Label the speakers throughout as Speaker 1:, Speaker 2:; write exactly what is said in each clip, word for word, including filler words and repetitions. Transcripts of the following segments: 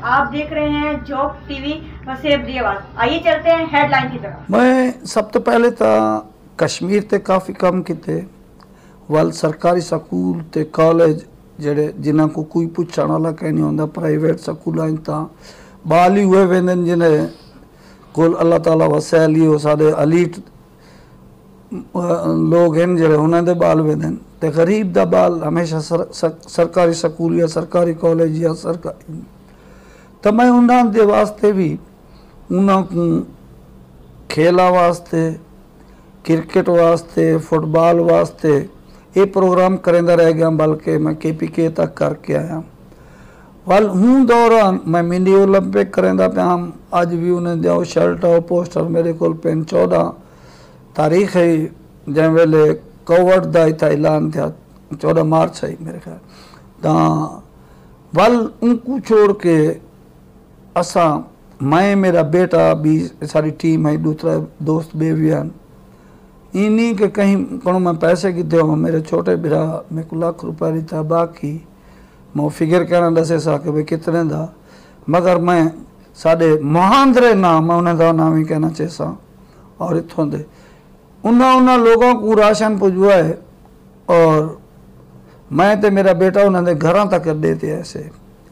Speaker 1: आप देख रहे हैं जॉब टीवी वसेब दी आवाज़। आइए चलते हैं हेडलाइन की तरफ।
Speaker 2: मैं सब तो पहले तो कश्मीर ते काफ़ी कम किते वाल सरकारी स्कूल ते कॉलेज जड़े जिन्हों को कोई पुछण वाला कहीं नहीं होंदा, प्राइवेट स्कूल ता बाल ही हुए वेंदन जिन्हें कोल अल्लाह ताला वसैल ही हो सारे अलीट लोग हैं जड़े उन्होंने बाल वेंदन ते गरीब दा बाल हमेशा सर, सर, सरकारी स्कूल या सरकारी कॉलेज या सरकारी तो मैं उन्होंने वास्ते भी उन्होंने खेला वास्ते क्रिकेट वास्ते फुटबॉल वास्ते ये प्रोग्राम करेंदा रह गया, बल्कि मैं के पी के तक करके आया वाल हूँ दौरान मैं मिनी ओलंपिक करेंदा पे हम अज भी उन्हें दिया शर्ट और पोस्टर मेरे को पेन चौदह तारीख है जै वेले कोविड का इतना ऐलान था चौदह मार्च है मेरे ख्याल तो वाल उनको छोड़ के असा मैं मेरा बेटा भी सारी टीम है दूसरा दोस्त बेवियान इन्हीं के कहीं कौन मैं पैसे की दे मेरे छोटे बिरा मेरे को लाख रुपया रीता बाकी मैं फिगर कहना दसे सा कि भाई कितने दा मगर मैं साढ़े महांद्रे नाम मैं उन्हें का नाम ही कहना चाहसा और इतों दे उन्हें उन्हें लोगों को राशन पुजवा है और मैं तो मेरा बेटा उन्होंने घर तक देते ऐसे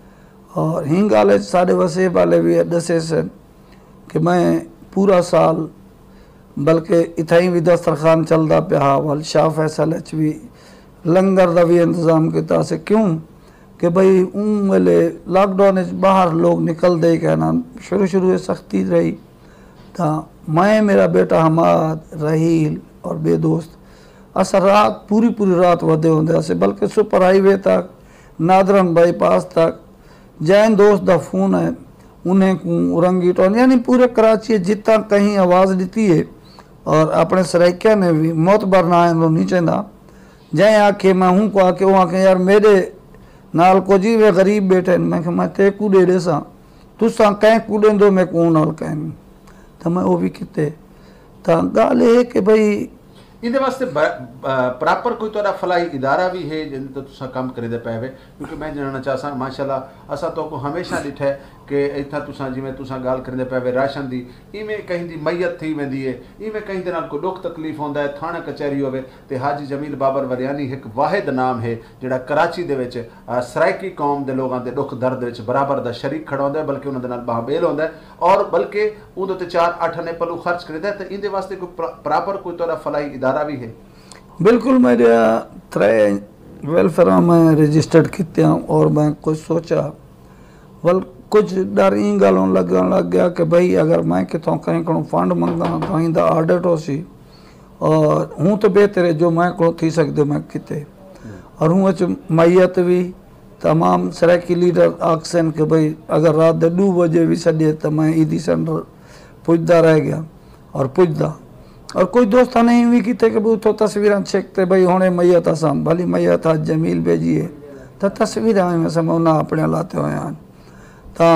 Speaker 2: और हिंग वाले साढ़े वसे वाले भी दसे से कि मैं पूरा साल बल्कि इतना भी दस्तरखान चलता पिया वाल शाह फैसल च भी लंगर का भी इंतजाम किया से क्यों कि भाई उन वेले लॉकडाउन बाहर लोग निकलते ही कहना शुरू शुरू सख्ती रही तो मैं मेरा बेटा हमाद रहील और बे दोस्त असा रात पूरी पूरी रात वधे होंगे अस बल्कि सुपर हाईवे तक नादरन बाईपास तक जैन दोस्त का फोन है उन्हें को रंगी टोन यानी पूरे कराची जितना कहीं आवाज़ दी है और अपने सराइकिया ने भी मोतबर ना नहीं चाहता जै आखे मैं हूँ को आके वो आखे यार मेरे नाल को जी वे गरीब बैठे मैं मैं ते कू दे दे सा तुसा कहीं कू देंदो मैं को नाल कहीं तो मैं वो भी किते तो गाल है कि भाई
Speaker 3: इहदे वास्ते प्रॉपर कोई तोड़ा फलाई इदारा भी है जिन तो तुसा काम करे दे पे क्योंकि मैं जानना चाहसा माशाल्लाह असा तो को हमेशा डिठा है कि इतना तुसा जिमें तुसा गाल करेंदे पे राशन दी इवें कहीं दी मैयत थी वेंदी है इवें कहीं दे नाल को दुख तकलीफ होंदा है थाना कचहरी होवे ते हाजी जमील बाबर वरियानी एक वाहिद नाम है जिहड़ा कराची दे विच सराइकी कौम दे लोगां दे दुख दर्द विच बराबर दा शरीक खड़ा होंदा है बल्कि उन्हां दे नाल बाहबेल होंदा है और बल्कि उहदे ते चार अठ ने पलू खर्च करदा है ते इहदे वास्ते कोई प्रॉपर कोई तोड़ा फलाई इदारा भी है।
Speaker 2: बिल्कुल मेरे त्रै वेलफेयर में रजिस्टर्ड किते और मैं कुछ सोचा वल कुछ डर ई गलों लगन लग गया कि भाई अगर मैं कितों कहीं को फंड मंगा तो इंदा ऑडिट हो सी और हूँ तो बेहतर जो मैं को थी सकते मैं किते और हूँ अच मैयत भी तमाम सराइकी लीडर आखसन कि भाई अगर रात दे दो बजे भी सॾे तो मैं ईदी सेंटर पुजदा रह गया और पुजदा और कोई दोस्त ने भी किते कि उतो तस्वीर छेकते भाई होने मैयत असा भली मैयत आज जमील भेजिए तो तस्वीर में समय उन्हें अपने लाते हुए हैं तो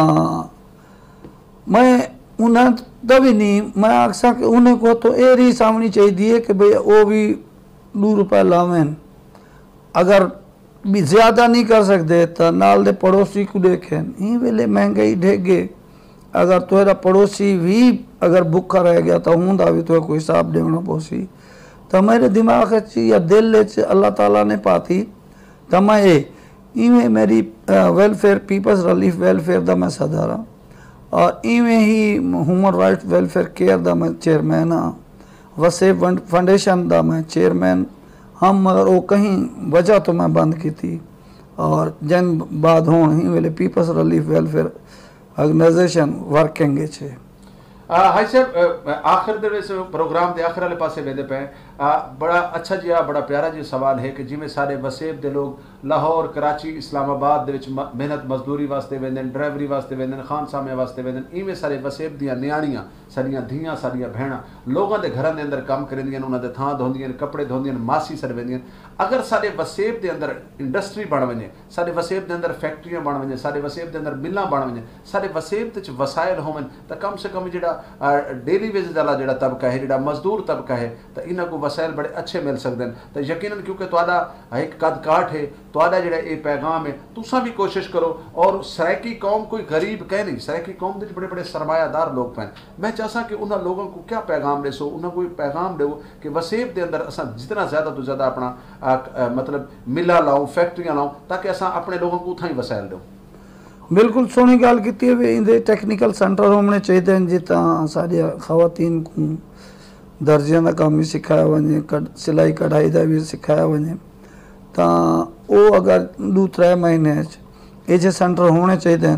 Speaker 2: मैं उन्हें तभी नहीं मैं आखसा कि उन्हें को तो ये री सामनी चाहिए कि भाई वो भी दो रुपये लावें अगर भी ज़्यादा नहीं कर सकते तो नाल दे पड़ोसी को देखें ई वेले महंगाई ढेगे अगर तुरा पड़ोसी भी अगर भुखा रह गया तो हूँ भी तो कोई हिसाब देना पोसी तो मेरे दिमाग या दिल अल्लाह ताला ने पाती तो मैं ये इवें मेरी वेलफेयर पीपल्स रिलीफ वेलफेयर का मैं सदारा और इवें ही ह्यूमन राइट वेलफेयर केयर का मैं चेयरमैन हाँ वसे फाउंडेशन का मैं चेयरमैन हम मगर वो कहीं वजह तो मैं बंद की थी और जन बाद होने ही वेले peoples relief welfare organisation working है।
Speaker 3: हाई साहब आखिर दे प्रोग्राम के आखिर वाले पासे वेंदे पे बड़ा अच्छा जी बड़ा प्यारा जी सवाल है कि जिमें सारे वसेब दे लोग लाहौर कराची इस्लामाबाद दे विच मेहनत मजदूरी वास्ते वेंदे ड्राइवरी वास्ते वेंदे खान सामे वास्ते वेंदे इवें सारे वसेब दियां न्याणियां सारियां धीयां सारियां भेणां लोगों के घरां दे अंदर काम करेंदियां उन्हां दे थां धोंदियां कपड़े धोंदियां मासी सर वेंदियां अगर सारे वसेब के अंदर इंडस्ट्री बन वजे सारे वसेब के अंदर फैक्ट्रियां बन वजे सारे वसेब के अंदर मिलां बन वजे सारे वसेब ते वसाइल होवन तो कम से कम जिहड़ा डेली वेज वाला जिहड़ा तबका है जिहड़ा मजदूर तबका है तो इन्हां को वसाइल बड़े अच्छे मिल सकते हैं तो यकीनन क्योंकि तुहाडा एक कद काठ है ਤੁਹਾਡਾ ਜਿਹੜਾ ਇਹ ਪੈगाम है तुसा भी कोशिश करो और सराइकी कौम कोई गरीब कह नहीं सराइकी कौम के बड़े बड़े सरमायादार लोग पैन मैं चाहता कि उन्होंने लोगों को क्या पैगाम दे सो उन्हें कोई पैगाम दो कि वसेब के अंदर असा जितना ज़्यादा तो ज़्यादा अपना आ, आ, मतलब मिला लाओ फैक्ट्रियाँ लाओ ताकि असा अपने लोगों को उतना ही वसायल दो।
Speaker 2: बिल्कुल सोहनी गल की इंदे टैक्नीकल सेंटर होने चाहिए जितना साढ़िया खवातीन को दर्जियां का काम भी सिखाया वजे कड सिलाई कढ़ाई का भी सिखाया वजे तो वो अगर दो त्रै महीने ये सेंटर होने चाहिए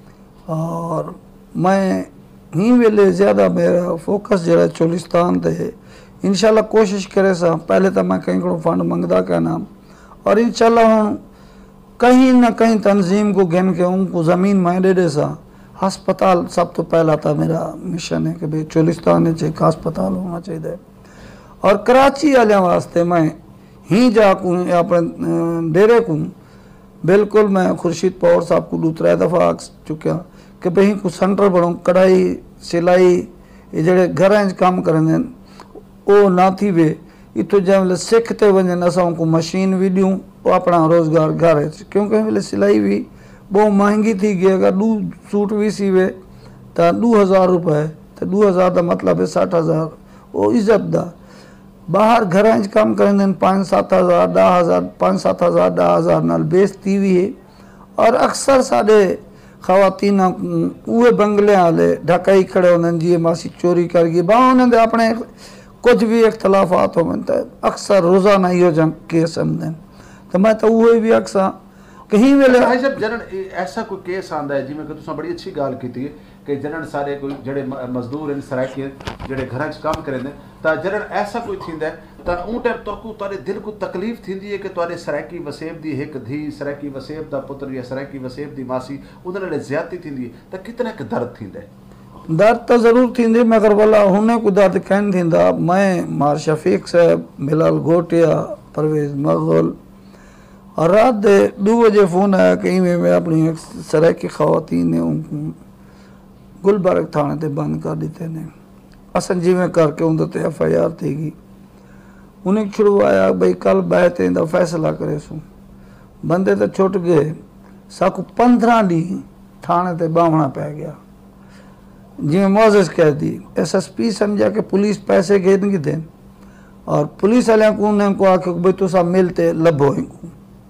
Speaker 2: और मैं ही वेले ज़्यादा मेरा फोकस जो चोलिस्तान ते इंशाल्लाह कोशिश करे सा पहले तो मैं कहीं को फंड मंगदा कहना और इंशाल्लाह हूँ कहीं ना कहीं तंजीम को गिन के उनको ज़मीन मैं दे दे सा हस्पताल सब तो पहला था मेरा मिशन है कि भाई चोलिस्तान एक हस्पताल होना चाहिए और कराची वाले वास्ते मैं ही जाकूँ अपने डेरे को बिल्कुल मैं खुर्शीद पवार साहब को दो त्रै दफ़ा आ चुका कि भाई को सेंटर बनो कढ़ाई सिलाई ये जड़े घर काम करें वो ना थी वे इतो जैसे सिखते वजन असा को मशीन भी दूँ वो अपना रोज़गार घर क्योंकि वे सिलाई भी बहुत महंगी थी गई अगर दो सूट भी सीवे तो दो हज़ार रुपए तो दो हज़ार का मतलब है साठ हज़ार वो इज्जत दा बाहर घर काम करें पाँच सत्त हज़ार दह हज़ार पाँच सत्त हज़ार दह हज़ार नाल बेजती भी है और अक्सर साढ़े खवातीन उहे बंगले वाले ढकाई खड़े होंगे जी मासी चोरी कर गई बाह उन्होंने अपने कुछ भी इख्तलाफात हो तो अक्सर रोज़ाना यो जंग केस आमदन तो मैं तो वो भी अक्सर कहीं वेले
Speaker 3: भाई साहब जनन ऐसा कोई केस आंदा है जिमें कि तुसा बड़ी अच्छी गाल की थी कि जनन सारे कोई जड़े मजदूर हैं सराइकी जड़े घर काम करें तो जनन ऐसा कोई थींदा है तो उन टाइम तो तारे दिल को तकलीफ थींदी है कि तारे सराइकी वसेब दी एक धी सराइकी वसेब दा पुत्र या सराइकी वसेब दी मासी उन्हनि नाल ज्यादती थींदी है तो कितना एक दर्द थींदा है।
Speaker 2: दर्द तो ज़रूर थींदे मगर भला हुने को दर्द कहन थींदा मैं मार शफीक साहब बिलाल गोटिया परवेज़ मगल और रात दे दो बजे फ़ोन आया कहीं में मैं अपनी सराइकी खवातीन ने उनको गुलबर्ग थाने ते बंद कर दिते ने असन जिमें करके उनते एफ आई आर थी गई उन्हें छुड़वाया भाई कल बहते का फैसला करे सू बंदे तो छुट गए साकू पंद्रह डी थाने ते बावना पै गया जिमें मोजिस कह दी एस एस पी समझा कि पुलिस पैसे घेन की देन और पुलिस वाले को उन्हें को आके भाई तुसा मिलते लभो इनको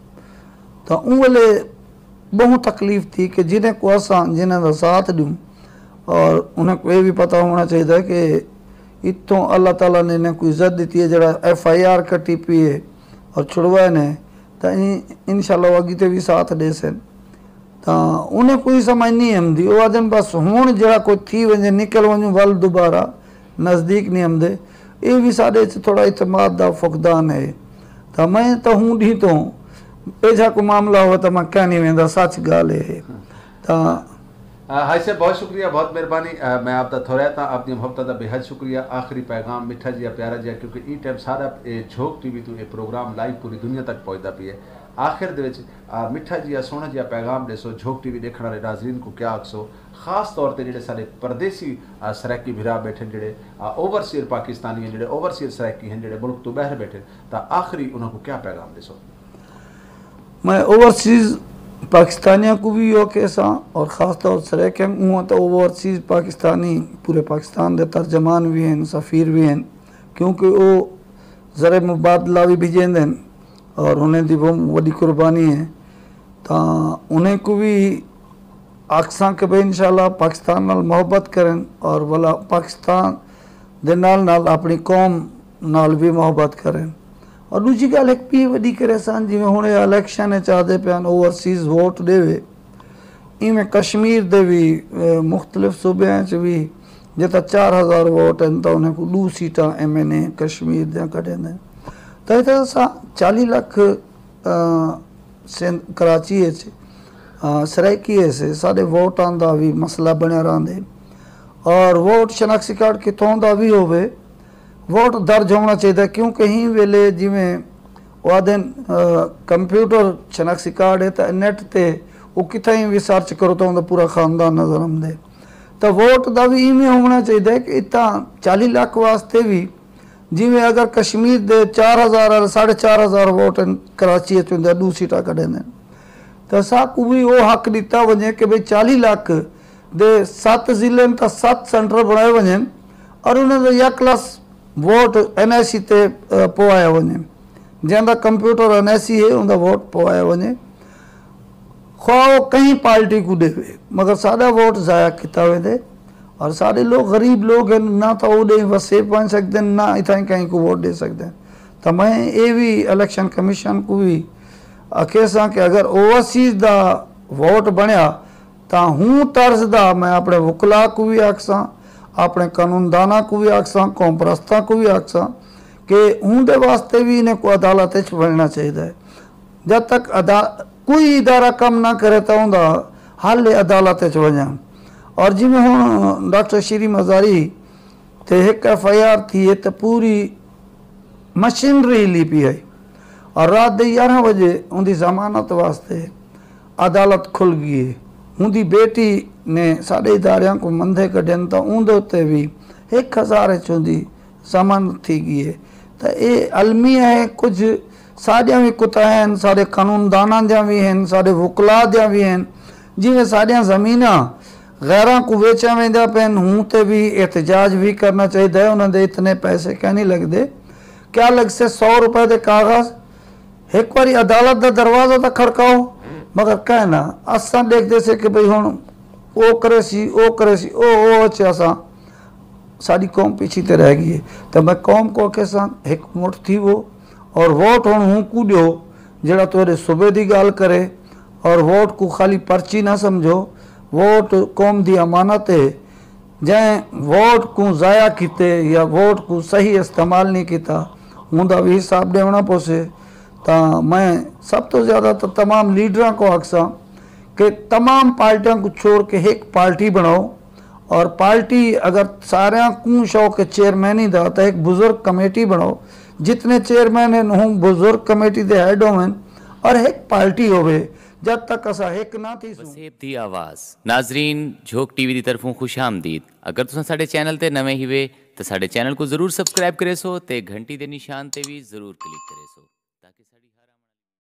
Speaker 2: तो उनले बहुत तकलीफ थी कि जिन्हें को असा जिन्हें का साथ दूँ और उन्हें को ये भी पता होना चाहिए कि इतों अल्लाह ताला ने इन्हें कोई इज्जत दी है जरा एफ आई आर कटी पी है और छुड़वाए ने तो इंशाल्लाह अगते भी साथ दे सन तो उन्हें कोई समझ नहीं आती वो आदन बस हूँ जरा कोई थी वे निकल वजूँ वल दोबारा नज़दीक नहीं आते ये भी साढ़े थोड़ा इतमाद का फुकदान है तो मैं तो हूँ डी तो ऐसा को मामला हो तो मैं कह नहीं वेंदा सच गाल है तो
Speaker 3: हाई साहब बहुत शुक्रिया बहुत मेहरबानी मैं आपका थोड़ा था अपनी मोहब्बत का बेहद शुक्रिया आखिरी पैगाम मिठा जिहा प्यारा जिहा क्योंकि ई टाइम सारा झोंक टीवी तो ये प्रोग्राम लाइव पूरी दुनिया तक पहुँचता पी है आखिर दे विच मिठा जिहा सोहना जिहा पैगाम दसो झोंक टीवी देखने वाले नाज़रीन को क्या आखसो खास तौर पर जो सारे परदेसी सराइकी भिरा बैठे जोड़े ओवरसीयर पाकिस्तानी हैं जोड़े ओवरसीयर सराइकी हैं जोड़े मुल्क तो बाहर बैठे तो आखिरी उन्होंने क्या पैगाम दसो।
Speaker 2: मैं ओवरसीज़ पाकिस्तानियों को भी यो कैसा और ख़ास तौर से रह के हुआ तो ओवरसीज़ पाकिस्तानी पूरे पाकिस्तान के तर्जमान भी हैं सफ़ीर भी हैं क्योंकि वो ज़र मुबादला भी भेजेंदे और उन्हें दी बहुत बड़ी कुर्बानी है तो उन्हें को भी आखसा कि भाई इंशाल्लाह पाकिस्तान नाल मोहब्बत करें और वाला पाकिस्तान दे नाल नाल अपनी कौम नाल भी मोहब्बत करें और दूसरी गल एक भी वही करे सन जिमें हुणे इलेक्शन चाहते पे ओवरसीज़ वोट देवे इवें कश्मीर दे भी मुख्तलिफ सूबे च भी जिता चार हज़ार वोट हैं तो उन्हें को दो सीटा एम एन ए कश्मीर दियां कढे ने तो इतना सा चाली लख कराची सराइकी से साढ़े वोटां का भी मसला बनया रहा और वोट शनाख्ती कार्ड कितों का भी होवे वोट दर्ज होना चाहिए क्योंकि ही वेले जिमें वादन कंप्यूटर शनाख्ती कार्ड है तो नेट ते वो कितने भी सर्च करो तो उनका पूरा खानदान नजर आते तो वोट का भी इवें होना चाहिए कि इतना चाली लाख वास्ते भी जिमें अगर कश्मीर दे चार हज़ार साढ़े चार हज़ार वोट कराची चुंदा दू सीटा कढंदा तो असांखे भी वो हक़ दिता वञे कि भाई चालीह लाख दे सत ज़िले त सत सेंटर बनाए वञनि और उन्हें यक class vote N I C ते पवाया वञे जैसा कंप्यूटर एन आई सी है उनका वोट पवाया वञे ख्वाह कहीं पार्टी को देवे मगर साढ़ा वोट ज़ाया किया वेंदे और सारे लोग गरीब लोग हैं ना तो वो दे वसे पहुँच सकते हैं ना इतना कहीं को वोट दे सकते हैं तो मैं ये भी इलेक्शन कमीशन को भी आखे सा कि अगर ओवरसीज दा वोट बनया तो हूँ तर्ज दा मैं अपने वकला को भी आखसा अपने कानूनदाना को भी आखसा कौम परस्तां को भी आखसा कि हूँ दे वास्ते भी इन्हें को अदालत च बनना चाहिए जब तक अदा कोई इदारा कम ना करे तो उनका हल अदालत च वञा और जिमें हूँ डॉक्टर श्री मज़ारी ते एक एफ आई आर थी तो पूरी मशीनरी हिली पी आई और रात दे ग्यारह बजे उनकी जमानत वास्ते अदालत खुल गई है उनकी बेटी ने साढ़े इदारिया को मंदे कढ़न तो उनके उत्ते भी एक हज़ार चुंदी जमानत थी गई है तो ये अलमी है कुछ साड़ियाँ भी कुता हैं साढ़े कानूनदाना दियाँ भी हैं साढ़े वकला दियाँ भी हैं जिमें साड़ियाँ ज़मीना गैर को वेचा वेंदा पैन हूँ तो भी एहतजाज भी करना चाहिए उन्होंने इतने पैसे क्या नहीं लगते क्या लग से सौ रुपए के कागज़ एक बारी अदालत का दरवाज़ा तो खड़काओ मगर कहना असा देखते से कि भाई हूँ ओ करे सी ओ करे सी ओ ओ अच्छे असा साड़ी कौम पीछे ते रह गई है तो मैं कौम को के साथ एक मुठ थी वो और वोट हूँ हूँ को दियो जरा तेरे सूबे की गाल करे और वोट को खाली पर्ची ना समझो वोट कौम की अमानत है जैं वोट को ज़ाया किते या वोट को सही इस्तेमाल नहीं किया उनका भी हिसाब देना पोसे तो मैं सब तो ज़्यादा तो तमाम लीडर को आखसा कि तमाम पार्टियों को छोड़ के एक पार्टी बनाओ और पार्टी अगर सारे को शौक चेयरमैन ही था तो एक बुजुर्ग कमेटी बनाओ जितने चेयरमैन हैं हूँ बुजुर्ग कमेटी के हेड होवन और एक पार्टी होवे जब तक असा एक ना थी
Speaker 4: वसेब दी आवाज़ नाजरीन झोक टीवी की तरफों खुश आमदीद अगर तुम साडे चैनल ते नवे ही वे तो साडे चैनल को जरूर सब्सक्राइब करे सो ते घंटी दे निशान ते भी जरूर क्लिक करे सो।